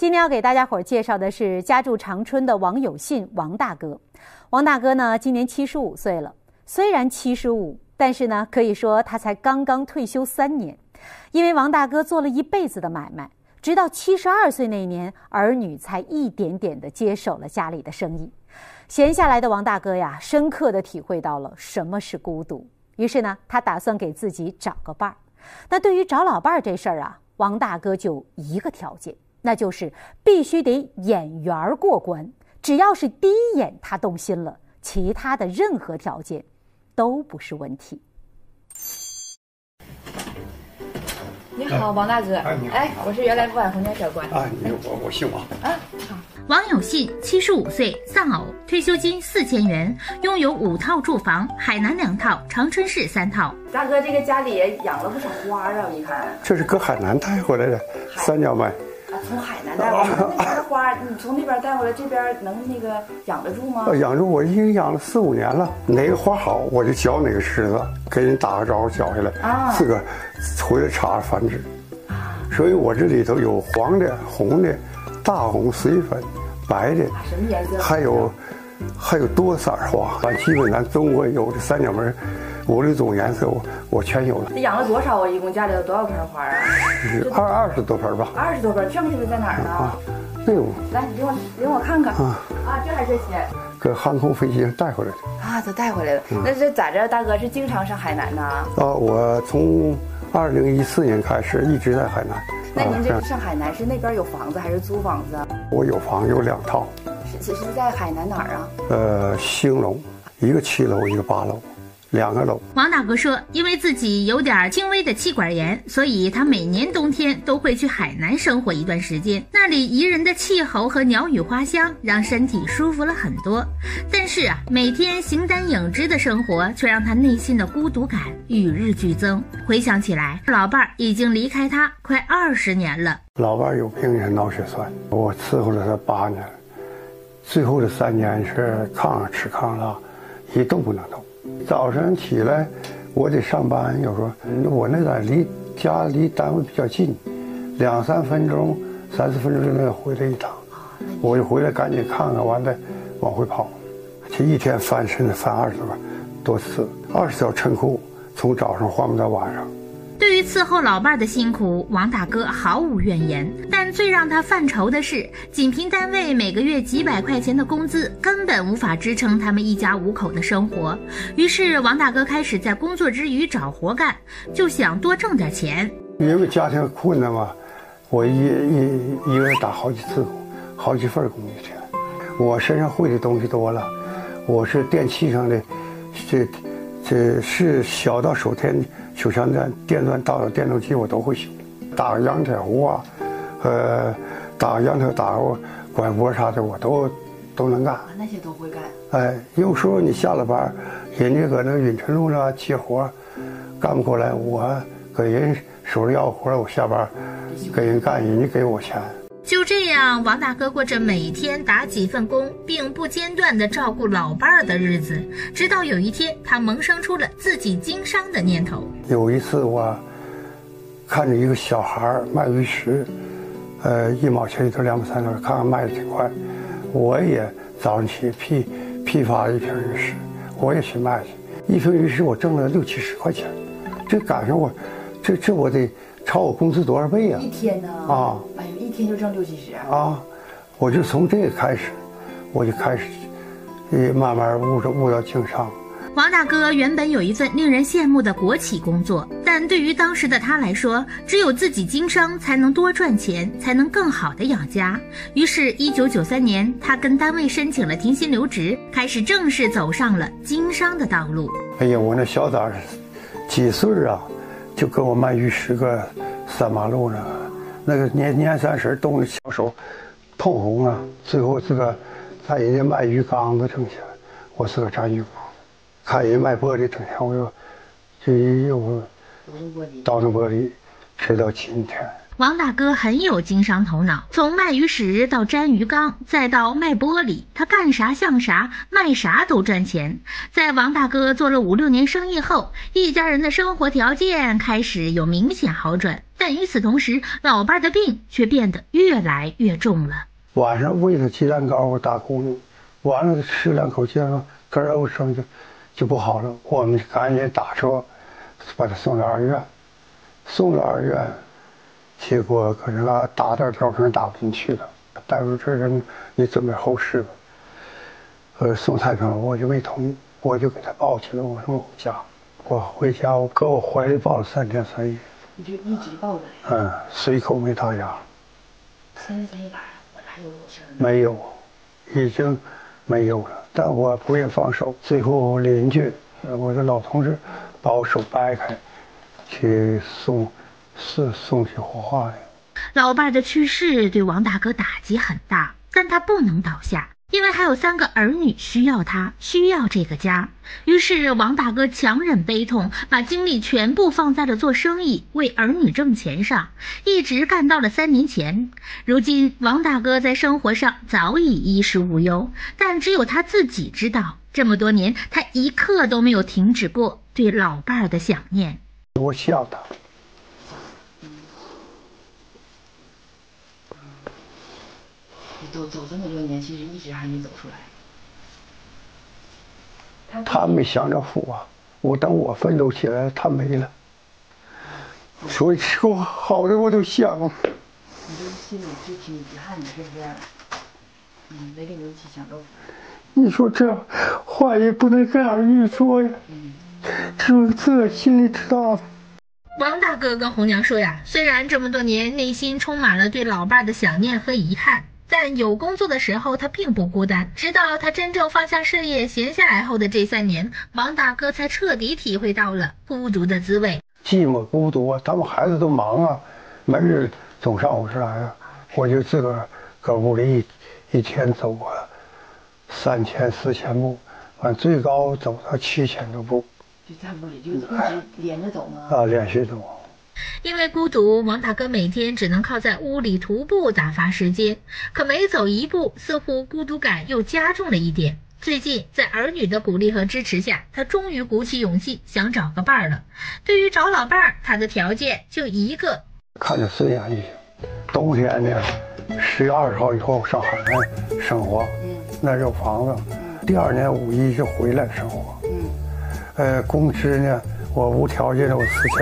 今天要给大家伙介绍的是家住长春的王有信王大哥。王大哥呢，今年75岁了，虽然75，但是呢，可以说他才刚刚退休3年，因为王大哥做了一辈子的买卖，直到72岁那年，儿女才一点点地接手了家里的生意。闲下来的王大哥呀，深刻地体会到了什么是孤独，于是呢，他打算给自己找个伴儿。那对于找老伴儿这事儿啊，王大哥就一个条件，那就是必须得眼缘过关，只要是第一眼他动心了，其他的任何条件都不是问题。 你好，王大哥。哎，我是原来不晚红娘小关。 啊，我姓王。 啊，好。 王有信75岁，丧偶，退休金4000元，拥有5套住房，海南2套，长春市3套。 大哥，这个家里也养了不少花啊，我一看。 这是搁海南带回来的，3角麦。 啊，从海南带回来的。那边花，你从那边带回来，这边能那个养得住吗？ 养住，我已经养了4、5年了。哪个花好，我就浇哪个柿子，给人打个招呼，浇下来，自个回来插着繁殖。所以我这里头有黄的、红的、大红随粉、白的， 什么颜色？ 还有多色花。基本咱中国有的3角梅5、6种颜色，我全有了。 这养了多少啊？一共家里有多少盆花啊 ？20多盆吧。 20多盆，剩下的在哪儿呢？ 那个。 来，你领我看看。这还这些。 搁航空飞机上带回来的。 啊，都带回来的。那这在这，大哥是经常上海南呢？ 我从2014年开始一直在海南。 那您这上海南是那边有房子还是租房子？ 我有房，有2套。 是在海南哪儿啊？ 兴隆，一个7楼，一个8楼，2个楼。 王大哥说，因为自己有点轻微的气管炎，所以他每年冬天都会去海南生活一段时间。那里宜人的气候和鸟语花香让身体舒服了很多。但是啊，每天形单影只的生活却让他内心的孤独感与日俱增。回想起来，老伴儿已经离开他快20年了。 老伴儿有病人脑血栓，我伺候了他8年，最后的3年是炕上吃炕上，一动不能动。早晨起来，我得上班，有时候我那点离单位比较近，2、3分钟、3、4分钟就能回来一趟，我就回来赶紧看看，完了往回跑。这一天翻身翻20多次，20条衬裤，从早上换不到晚上。 对于伺候老伴的辛苦，王大哥毫无怨言，但最让他犯愁的是，仅凭单位每个月几百块钱的工资，根本无法支撑他们一家5口的生活。于是王大哥开始在工作之余找活干，就想多挣点钱。 因为家庭困难嘛，我一个人打好几次工，好几份工一天。我身上会的东西多了，我是电器上的，这是小到手枪站、电钻、大到电动机我都会修，打个羊铁壶啊，打个羊铁、打个管锅啥的我都能干。 那些都会干。 哎，有时候你下了班，人家搁那允春路上接活，干不过来，我给人手里要活，我下班给人干，人家给我钱。 就这样，王大哥过着每天打几份工，并不间断地照顾老伴儿的日子。直到有一天，他萌生出了自己经商的念头。 有一次，我看着一个小孩卖玉石，1毛钱一头，2毛3头，看看卖的挺快。我也早上起批发了1瓶玉石，我也去卖去。1瓶玉石我挣了60、70块钱，这赶上我，这我得超我工资多少倍啊！ 一天呢？啊，哎呦，一天就挣60、70 啊！我就从这个开始，我就开始，慢慢悟到经商。 王大哥原本有一份令人羡慕的国企工作，但对于当时的他来说，只有自己经商才能多赚钱，才能更好的养家。于是1993年，他跟单位申请了停薪留职，开始正式走上了经商的道路。 哎呀，我那小崽几岁啊，就跟我卖玉石个3马路上，那个年30冻得小手通红啊。最后自个在人家卖鱼缸子挣钱，我自个炸鱼锅。看人卖玻璃挣钱，我又倒腾玻璃，直到今天。 王大哥很有经商头脑，从卖鱼食到粘鱼缸，再到卖玻璃，他干啥像啥，卖啥都赚钱。在王大哥做了5、6年生意后，一家人的生活条件开始有明显好转。 但与此同时，老伴的病却变得越来越重了。 晚上喂他鸡蛋糕，我打咕噜，完了吃2口鸡蛋糕，根儿肉声就不好了。我们赶紧打车把他送到二院，结果可是打点吊绳打不进去了。大夫这人你准备后事吧。送太平我就没同意，我就给他抱起来，我说我回家。我回家，我搁我怀里抱了3天3夜。 你就一直抱着？ 随口没打牙。 3天3夜还有声？ 没有，已经没有了。但我不愿放手。最后邻居，我的老同志，把我手掰开，去送去火化去。 老伴的去世对王大哥打击很大，但他不能倒下，因为还有3个儿女需要他，需要这个家。于是王大哥强忍悲痛，把精力全部放在了做生意、为儿女挣钱上，一直干到了3年前。如今王大哥在生活上早已衣食无忧，但只有他自己知道，这么多年他一刻都没有停止过对老伴的想念。 我想他。 走这么多年，其实一直还没走出来。 他没享着福啊！等我奋斗起来，他没了。所以说好的我都想。 你这心里就挺遗憾的，是不是？没跟你一起享受福。 你说这话也不能跟儿女说呀，这心里知道。 王大哥跟红娘说呀，虽然这么多年内心充满了对老伴的想念和遗憾，但有工作的时候他并不孤单。直到他真正放下事业闲下来后的这3年，王大哥才彻底体会到了孤独的滋味。 寂寞孤独啊，他们孩子都忙啊，没人总上我这来啊，我就自个儿搁屋里一天走过3000、4000步，最高走到7000多步。 就在屋里就一直连着走吗？ 连续走。 因为孤独，王大哥每天只能靠在屋里徒步打发时间，可每走一步，似乎孤独感又加重了一点。最近在儿女的鼓励和支持下，他终于鼓起勇气想找个伴儿了。对于找老伴儿，他的条件就一个， 看着顺眼就行。冬天呢，10月20号以后上海南生活，那有房子。第2年5一就回来生活。工资呢，我无条件的，我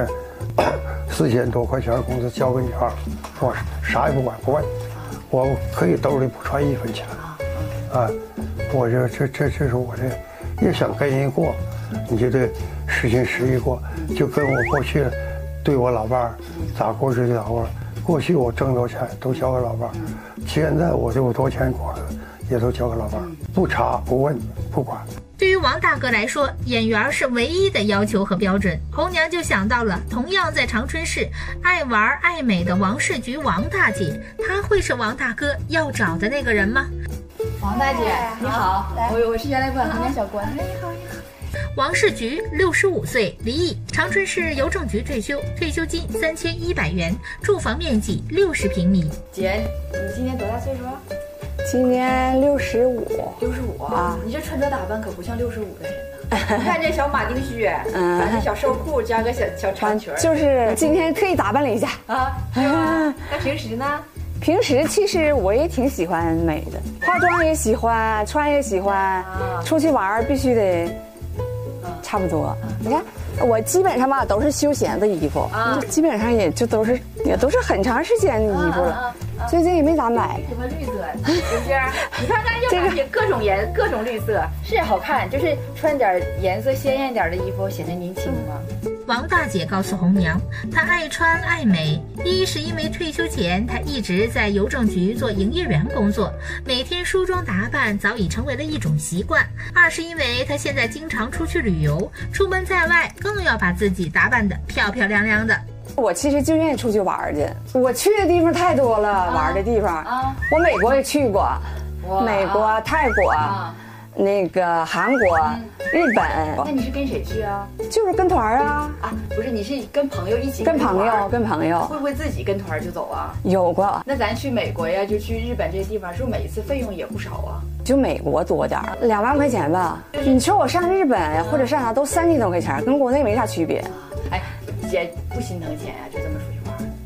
4000多块钱工资交给女儿，我啥也不管不问，我可以兜里不揣1分钱。我这是我的，也想跟人过，你就得实心实意过，就跟我过去对我老伴儿咋过就咋过。过去我挣多少钱都交给老伴儿，现在我就有多少钱过也都交给老伴儿，不查不问不管。 对于王大哥来说，眼缘是唯一的要求和标准。红娘就想到了同样在长春市爱玩爱美的王世菊王大姐，她会是王大哥要找的那个人吗？ 王大姐你好，我是原来管红娘小关。你好。 王世菊65岁，离异，长春市邮政局退休，退休金3100元，住房面积60平米。 姐，你今年多大岁数？ 今年65 啊！你这穿着打扮可不像65的人呢。你看这小马丁靴，反正小瘦裤加个小长裙， 就是今天特意打扮了一下啊。是吗？那平时呢？ 平时其实我也挺喜欢美的，化妆也喜欢，穿也喜欢，出去玩必须得差不多。你看我基本上吧都是休闲的衣服，基本上也都是很长时间的衣服了。最近也没咋买。 什么绿色，是不是？你看看，又买各种各种绿色，是好看，就是穿点颜色鲜艳点的衣服，显得年轻嘛。 王大姐告诉红娘，她爱穿爱美，一是因为退休前她一直在邮政局做营业员工作，每天梳妆打扮早已成为了一种习惯；二是因为她现在经常出去旅游，出门在外更要把自己打扮得漂漂亮亮的。 我其实就愿意出去玩去，我去的地方太多了，玩的地方我美国也去过，美国、泰国、那个韩国、日本。 那你是跟谁去啊？ 就是跟团啊。 不是，你是跟朋友一起？ 跟朋友。 会不会自己跟团就走啊？ 有过。 那咱去美国呀，就去日本这些地方，是不是每一次费用也不少啊？ 就美国多点，2万块钱吧。你说我上日本或者上啥都3000多块钱，跟国内没啥区别。 哎，姐不心疼钱呀？就这么出去玩？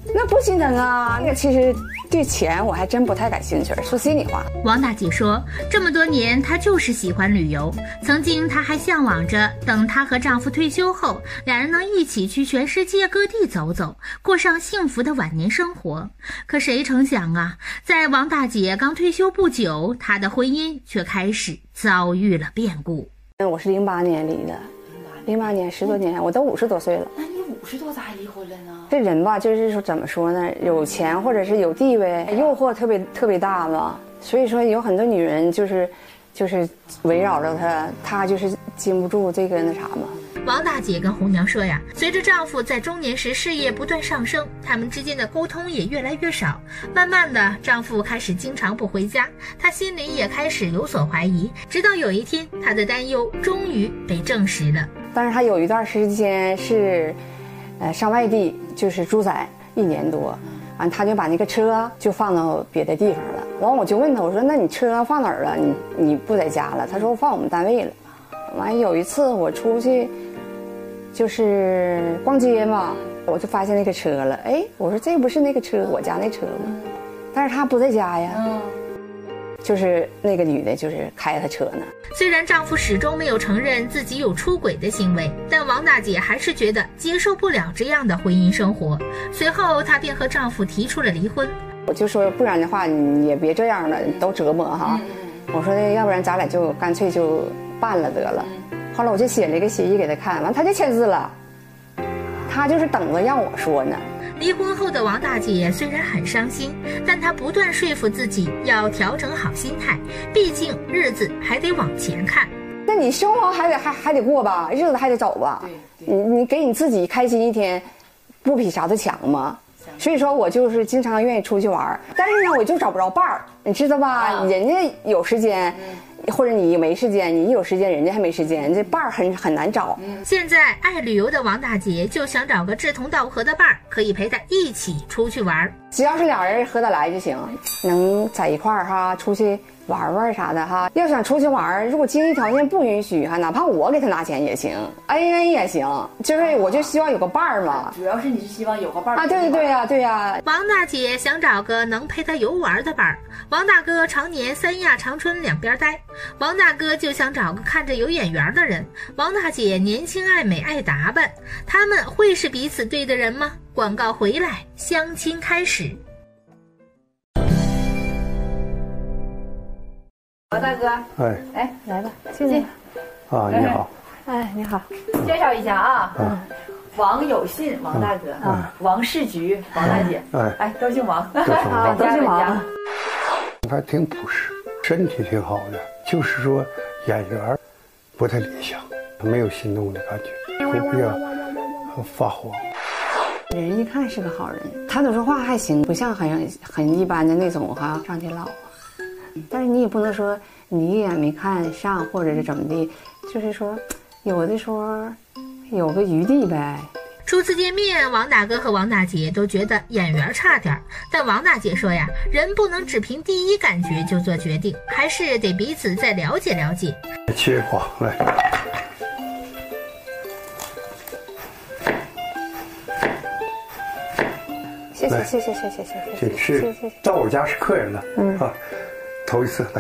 那不心疼啊。那个其实对钱我还真不太感兴趣，说心里话。 王大姐说，这么多年她就是喜欢旅游，曾经她还向往着等她和丈夫退休后，两人能一起去全世界各地走走，过上幸福的晚年生活。可谁成想啊，在王大姐刚退休不久，她的婚姻却开始遭遇了变故。 我是08年离的，08年10多年，我都50多岁了。 那你50多咋还离婚了呢？ 这人吧，就是说怎么说呢，有钱或者是有地位，诱惑特别大嘛。所以说有很多女人就是围绕着她就是禁不住这个那啥嘛。 王大姐跟红娘说呀，随着丈夫在中年时事业不断上升，他们之间的沟通也越来越少。慢慢的，丈夫开始经常不回家，她心里也开始有所怀疑。直到有一天，她的担忧终于被证实了。 但是她有一段时间是，上外地就是住宅1年多，完她就把那个车就放到别的地方了。完我就问她，我说那你车放哪儿了？你不在家了？她说我放我们单位了。完有一次我出去。就是逛街嘛，我就发现那个车了。哎，我说这不是那个车，我家那车吗？但是他不在家呀。就是那个女的，就是开她车呢。 虽然丈夫始终没有承认自己有出轨的行为，但王大姐还是觉得接受不了这样的婚姻生活。随后，她便和丈夫提出了离婚。 我就说，不然的话你也别这样了，都折磨哈。我说要不然咱俩就干脆就办了得了。后来我就写了一个协议给他看，完他就签字了，他就是等着让我说呢。 离婚后的王大姐虽然很伤心，但她不断说服自己要调整好心态，毕竟日子还得往前看。 那你生活还得过吧，日子还得走吧。你给你自己开心一天，不比啥都强吗？所以说我就是经常愿意出去玩，但是呢我就找不着伴儿，你知道吧？人家有时间。或者你没时间，你有时间，人家还没时间，这伴儿很难找。 现在爱旅游的王大姐就想找个志同道合的伴儿，可以陪她一起出去玩。 只要是俩人合得来就行，能在一块儿哈，出去玩玩啥的哈。要想出去玩，如果经济条件不允许哈，哪怕我给他拿钱也行，AA 也行。就是我就希望有个伴儿嘛。 主要是你是希望有个伴儿啊？ 对呀。 王大姐想找个能陪她游玩的伴儿。王大哥常年三亚、长春两边待，王大哥就想找个看着有眼缘的人。王大姐年轻爱美爱打扮，他们会是彼此对的人吗？广告回来，相亲开始。 王大哥， 哎， 来吧，进来。 啊，你好。 哎，你好。 介绍一下啊，王有信，王大哥啊，王世菊，王大姐，哎，都姓王， 好，都姓王。 还挺朴实，身体挺好的，就是说眼缘不太理想，没有心动的感觉，会比较发黄。 人一看是个好人，谈吐说话还行，不像很一般的那种哈上去唠。但是你也不能说你一眼没看上，或者是怎么的，就是说有的时候有个余地呗。 初次见面，王大哥和王大姐都觉得眼缘差点，但王大姐说呀，人不能只凭第一感觉就做决定，还是得彼此再了解了解。 切瓜来。 谢谢。 到我家是客人了，啊，头一次来。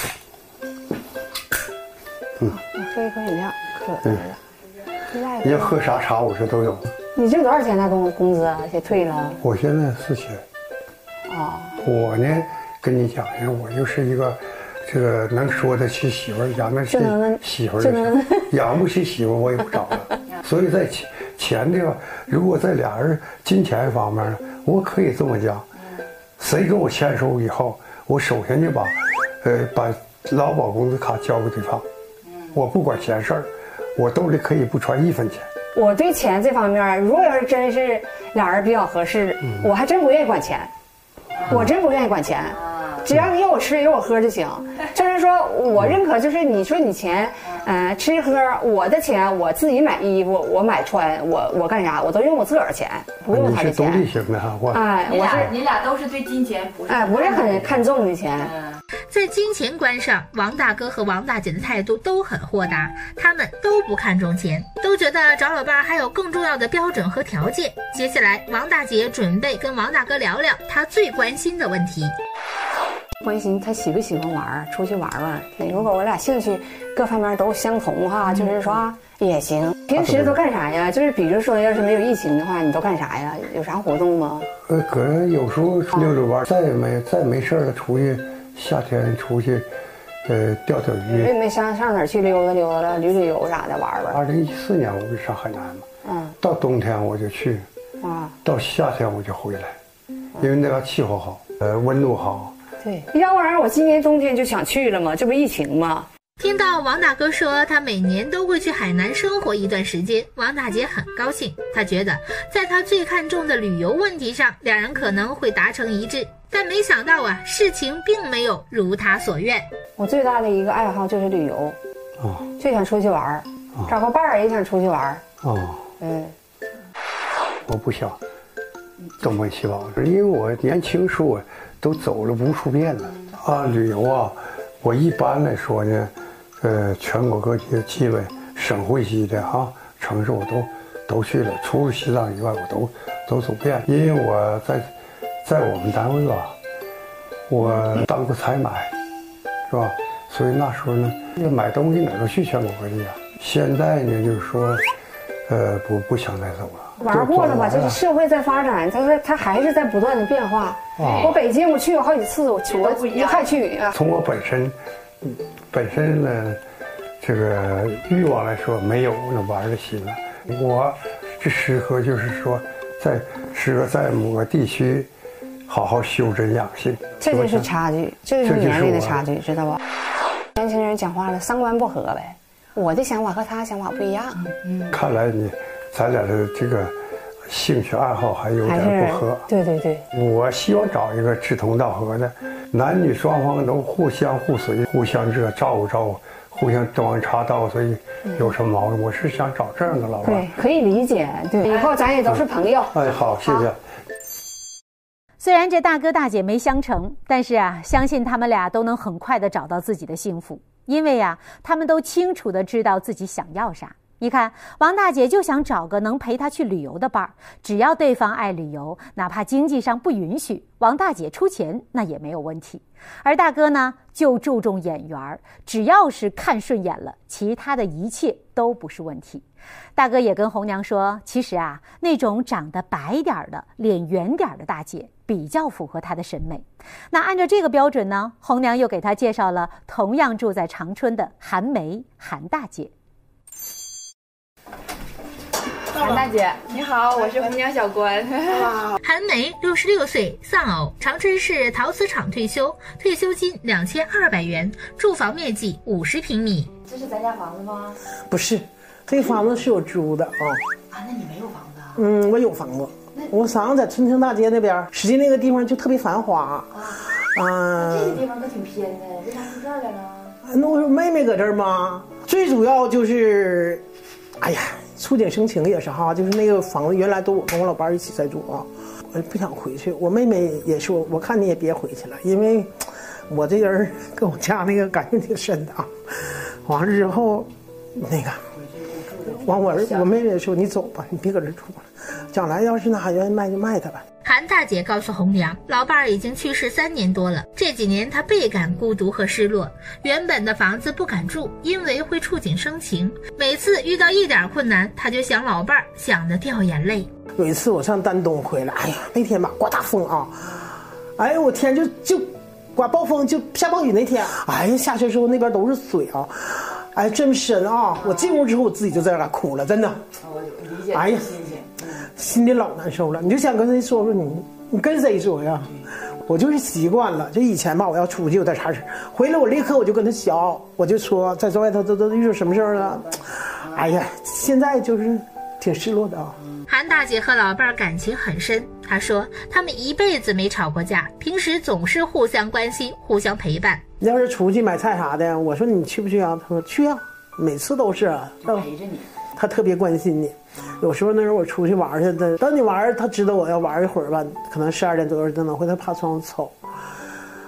我喝一口饮料，渴了。 你要喝啥茶，我这都有。 你这多少钱的工资啊？也退了？ 我现在4000。 哦。 我呢，跟你讲呢，我就是一个这个能说得起媳妇儿，养得起媳妇儿就行，养不起媳妇儿我也不找了。所以在钱这个，如果在俩人金钱方面呢，我可以这么讲，谁跟我牵手以后，我首先就把劳保工资卡交给对方，我不管闲事儿。我兜里可以不揣1分钱。 我对钱这方面，如果要是真是俩人比较合适，我还真不愿意管钱。我真不愿意管钱，只要你有我吃有我喝就行。就是说我认可，就是你说你钱，吃喝，我的钱我自己买衣服，我买穿，我干啥，我都用我自个儿的钱，不用他的钱。 你是独立型的哈， 哎， 你俩都是对金钱不是不是很看重的钱。 在金钱观上，王大哥和王大姐的态度都很豁达，他们都不看重钱，都觉得找老伴还有更重要的标准和条件。接下来，王大姐准备跟王大哥聊聊她最关心的问题。 关心他喜不喜欢玩，出去玩玩。如果我俩兴趣各方面都相同哈，就是说也行。平时都干啥呀？就是比如说，要是没有疫情的话，你都干啥呀？有啥活动吗？ 可能有时候溜溜弯，再没事了，出去夏天出去，钓钓鱼。 没上哪儿去溜达溜达了，旅游啥的玩玩。 2014年我不是上海南嘛，到冬天我就去，到夏天我就回来，因为那个气候好，温度好。 对，要不然我今年冬天就想去了嘛，这不疫情嘛。 听到王大哥说他每年都会去海南生活一段时间，王大姐很高兴。她觉得在她最看重的旅游问题上，两人可能会达成一致。但没想到啊，事情并没有如她所愿。 我最大的一个爱好就是旅游，就想出去玩，找个伴儿也想出去玩。 我不想东奔西跑，因为我年轻时候都走了无数遍了旅游啊，我一般来说呢，全国各地基本省会级的城市我都去了，除了西藏以外我都走遍。因为我在我们单位我当过采买，是吧？所以那时候呢，买东西哪都去全国各地现在呢，就是说，不想再走了。 玩过了吧？就是社会在发展，它还是在不断的变化。我北京我去过好几次，我还去。 从我本身呢，这个欲望来说，没有那玩的心了。我是适合就是说，适合在某个地区好好修身养性。 这就是差距，这就是年龄的差距，知道吧？年轻人讲话了，三观不合呗。我的想法和他想法不一样。 看来咱俩的这个兴趣爱好还有点不合。 对， 我希望找一个志同道合的，男女双方都互相互随，互相照顾，互相端茶倒水，有什么毛病？我是想找这样的老伴。 对，可以理解。对，以后咱也都是朋友。 好，谢谢。 虽然这大哥大姐没相成，但是相信他们俩都能很快的找到自己的幸福，因为他们都清楚的知道自己想要啥。你看，王大姐就想找个能陪她去旅游的伴儿，只要对方爱旅游，哪怕经济上不允许，王大姐出钱那也没有问题。而大哥呢，就注重眼缘，只要是看顺眼了，其他的一切都不是问题。大哥也跟红娘说，其实那种长得白点的、脸圆点的大姐比较符合她的审美。那按照这个标准呢，红娘又给她介绍了同样住在长春的韩梅韩大姐。 韩大姐，你好，我是红娘小关。 韩梅66岁，丧偶，长春市陶瓷厂退休，退休金2200元，住房面积50平米。 这是咱家房子吗？ 不是，这个房子是我租的那你没有房子？ 我有房子，我嫂子在春庆大街那边，实际那个地方就特别繁华。 这个地方可挺偏的，为啥住这儿来了？ 那我妹妹搁这儿吗？最主要就是，触景生情也是就是那个房子原来都我跟我老伴一起在住我不想回去。我妹妹也说，我看你也别回去了，因为我这人跟我家那个感情挺深的完了之后，我妹妹说你走吧，你别搁这住了，将来要是哪愿意卖就卖它吧。 韩大姐告诉红娘，老伴儿已经去世3年多了，这几年她倍感孤独和失落，原本的房子不敢住，因为会触景生情，每次遇到一点困难，她就想老伴儿，想得掉眼泪。 有一次我上丹东回来，那天吧刮大风我天就刮暴风，就下暴雨那天，下去之后那边都是水这么深我进屋之后我自己就在那哭了，真的。 我理解心情。 心里老难受了，你就想跟谁说你跟谁说呀？我就是习惯了，就以前吧，我要出去有点啥事，回来我立刻我就跟他学，我就说在外头都遇到什么事儿了。现在就是挺失落的韩大姐和老伴儿感情很深，她说他们一辈子没吵过架，平时总是互相关心，互相陪伴。 要是出去买菜啥的，我说你去不去他说去每次都是陪着你， 他特别关心你。有时候那时候我出去玩去的，等你玩他知道我要玩一会儿吧，可能12点多钟能回，他爬窗户瞅。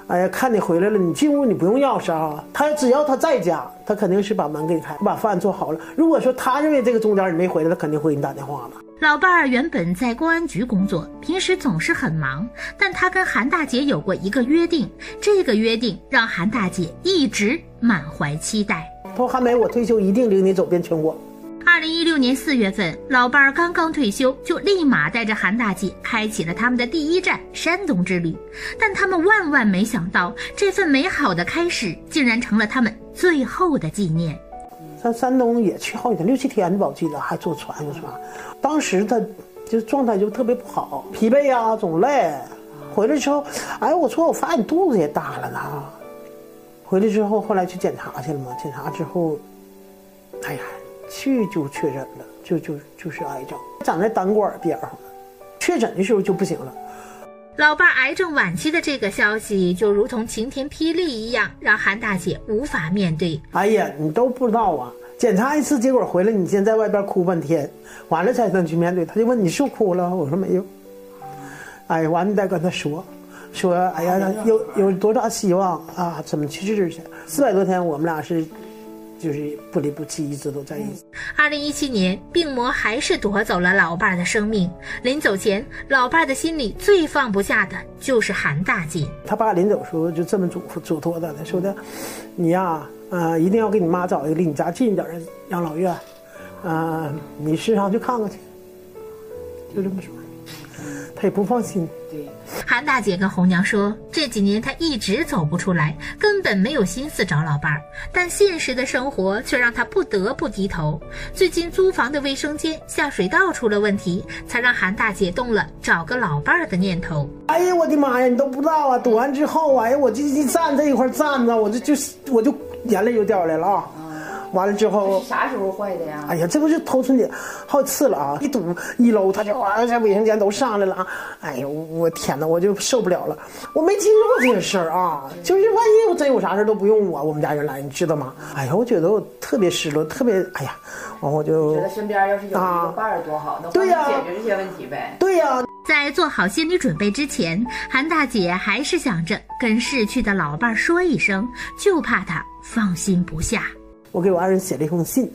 哎呀，看你回来了，你进屋你不用钥匙啊。他只要他在家，他肯定是把门给你开，把饭做好了。如果说他认为这个中间你没回来，他肯定会给你打电话了。 老伴儿原本在公安局工作，平时总是很忙，但他跟韩大姐有过一个约定，这个约定让韩大姐一直满怀期待。 他说：“韩梅，我退休一定领你走遍全国。” 2016年4月份，老伴儿刚刚退休，就立马带着韩大姐开启了他们的第一站山东之旅。但他们万万没想到，这份美好的开始竟然成了他们最后的纪念。 上山东也去好几天，6、7天吧，我记得还坐船。当时他就状态就特别不好，疲惫啊，总累。回来之后，哎，我说我发现你肚子也大了呢。回来之后，后来去检查去了嘛，检查之后，哎呀。去就确诊了，就是癌症，长在胆管边上了。确诊的时候就不行了。 老伴癌症晚期的这个消息，就如同晴天霹雳一样，让韩大姐无法面对。 哎呀，你都不知道啊！检查一次，结果回来，你先在外边哭半天，完了才能去面对。他就问你是不是哭了，我说没有。哎，完了再跟他说，哎呀，有多大希望啊？怎么去治去？400多天，我们俩是。就是不离不弃，一直都在一起。 2017年，病魔还是夺走了老伴儿的生命。临走前，老伴儿的心里最放不下的就是韩大姐。 他爸临走时候就这么嘱托他，说的，你呀，一定要给你妈找一个离你家近一点的养老院，你时常去看看去，就这么说。他也不放心。 对。 韩大姐跟红娘说，这几年她一直走不出来，根本没有心思找老伴儿，但现实的生活却让她不得不低头。最近租房的卫生间下水道出了问题，才让韩大姐动了找个老伴儿的念头。 哎呀，我的妈呀，你都不知道啊！躲完之后啊，哎，我一站这一块站着，我就眼泪就掉下来了啊。完了之后， 啥时候坏的呀？ 哎呀，这不是头春节好几次了啊！一堵1楼，他就这卫生间都上来了啊！哎呦，我天哪，我就受不了了。我没听说过这个事儿啊，就是万一我真有啥事都不用我们家人来，你知道吗？哎呀，我觉得我特别失落，特别哎呀，完我就觉得身边要是有一个伴儿多好，能帮你解决这些问题呗。 对呀。 在做好心理准备之前，韩大姐还是想着跟逝去的老伴说一声，就怕他放心不下。 我给我爱人写了一封信，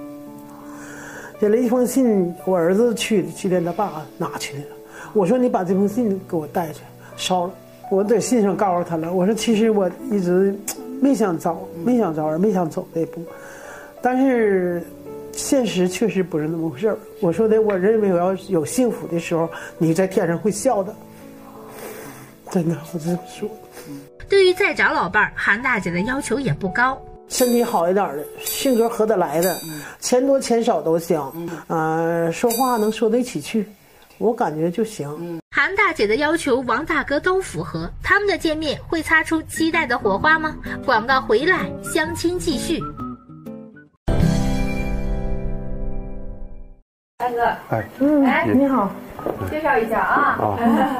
我儿子去的，他爸拿去的。我说你把这封信给我带去，烧了。我在信上告诉他了，我说其实我一直没想招儿，没想走这一步，但是现实确实不是那么回事儿。我说的，我认为我要有幸福的时候，你在天上会笑的。真的，我这么说。 对于再找老伴儿，韩大姐的要求也不高。 身体好一点的，性格合得来的，钱多钱少都行，说话能说得一起去，我感觉就行。 韩大姐的要求，王大哥都符合，他们的见面会擦出期待的火花吗？广告回来，相亲继续。 大哥， 哎， 你好， 介绍一下啊。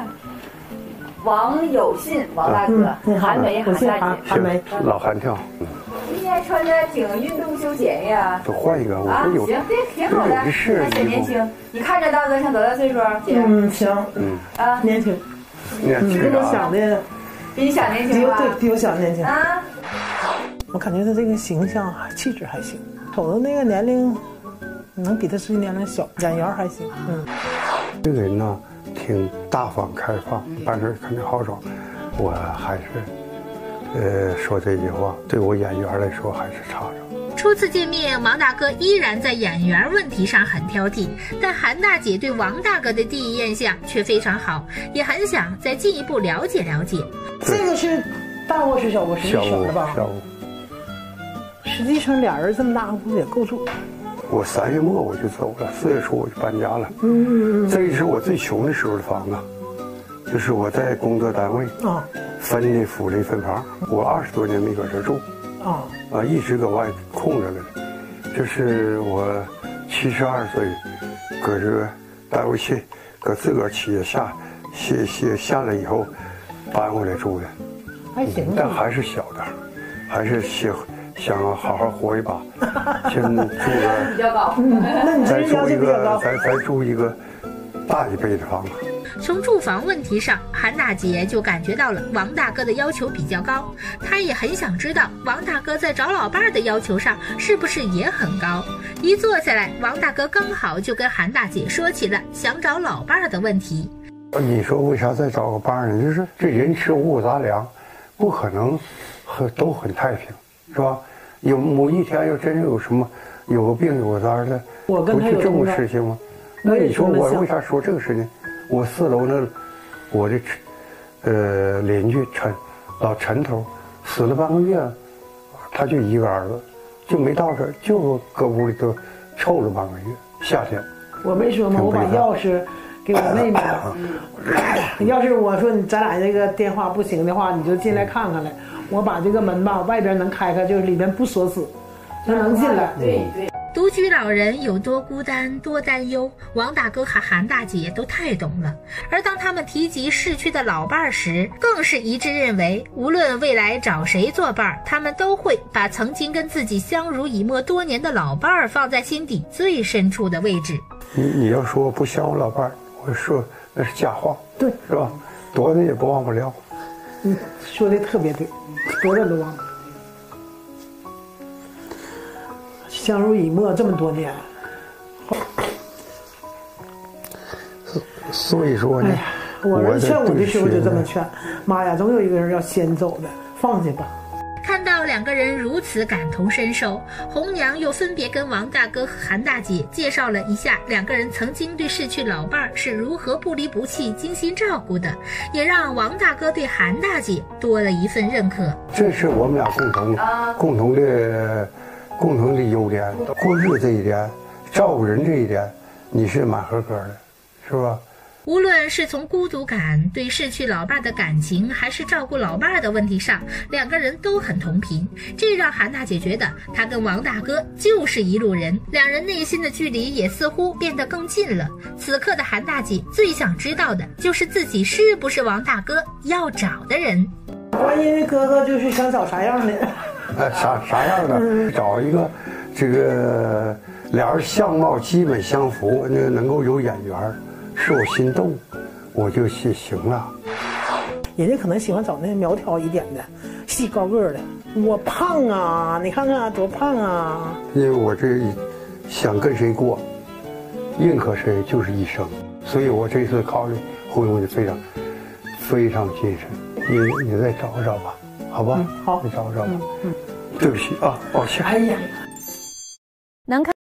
王有信，王大哥，韩梅，韩大姐， 韩梅， 老韩跳。 今天穿的挺运动休闲呀。 就换一个，我说有， 行，对，挺好的。 是显年轻。你看着大哥像多大岁数，姐？ 行，年轻， 比我想的， 比你想年轻吧？ 对，比我想年轻啊。 我感觉他这个形象气质还行，瞅着那个年龄，能比他实际年龄小，眼缘还行。 这个人呢，挺大方开放，办事肯定好找。我还是，说这句话，对我眼缘来说还是差着。 初次见面，王大哥依然在眼缘问题上很挑剔，但韩大姐对王大哥的第一印象却非常好，也很想再进一步了解了解。 这个是大卧室小卧室小的吧？ 小屋。 实际上俩人这么大个屋子也够住。 我3月末我就走了，4月初我就搬家了。这是我最穷的时候的房子，就是我在工作单位分的福利分房，我20多年没搁这住，一直搁外空着了。就是我72岁，搁这单位搁自个儿企业下来以后，搬回来住的， 还行， 但还是小点，还是想好好活一把，先住个比较高， 那你这要求比较高， 再住一个大1倍的房子。 从住房问题上，韩大姐就感觉到了王大哥的要求比较高，她也很想知道王大哥在找老伴的要求上是不是也很高。一坐下来，王大哥刚好就跟韩大姐说起了想找老伴的问题。 你说为啥再找个伴呢？就是这人吃五谷杂粮，不可能都很太平，是吧？有某一天要真有什么有个病有个灾的， 我跟他有不是这种事情吗？那你说我为啥说这个事情？我4楼那我的邻居老陈头死了半个月，他就一个儿子，就没到这儿，就搁屋里头臭了半个月。夏天我没说吗？我把钥匙给我妹妹了。要是我说咱俩这个电话不行的话，你就进来看看来。我把这个门吧，外边能开开，就是里边不锁死，他能进来。 对对。 独居老人有多孤单多担忧，王大哥和韩大姐都太懂了。而当他们提及逝去的老伴时，更是一致认为，无论未来找谁作伴，他们都会把曾经跟自己相濡以沫多年的老伴放在心底最深处的位置。 你要说不像我老伴，我说那是假话， 对， 是吧？多的也不忘不了。 说的特别对，多少都忘了。相濡以沫这么多年， 所以说呢， 哎呀，我儿子劝我的时候就这么劝：妈呀，总有一个人要先走的，放下吧。 看到2个人如此感同身受，红娘又分别跟王大哥和韩大姐介绍了一下2个人曾经对逝去老伴是如何不离不弃、精心照顾的，也让王大哥对韩大姐多了一份认可。 这是我们俩共同的优点，过日子这一点，照顾人这一点，你是蛮合格的，是吧？ 无论是从孤独感、对逝去老伴的感情，还是照顾老伴的问题上，2个人都很同频，这让韩大姐觉得她跟王大哥就是一路人，2人内心的距离也似乎变得更近了。此刻的韩大姐最想知道的就是自己是不是王大哥要找的人。 关键哥哥就是想找啥样的？ 啥样的？找一个这个俩人相貌基本相符，能够有眼缘，是我心动，我就行了。 人家可能喜欢找那苗条一点的，细高个的。我胖啊，你看看多胖啊！ 因为我这想跟谁过，认可谁就是一生，所以我这次考虑婚姻非常谨慎。你再找找吧，好吧？ 好， 你找找吧。对不起啊，抱歉。 哎呀， 能看。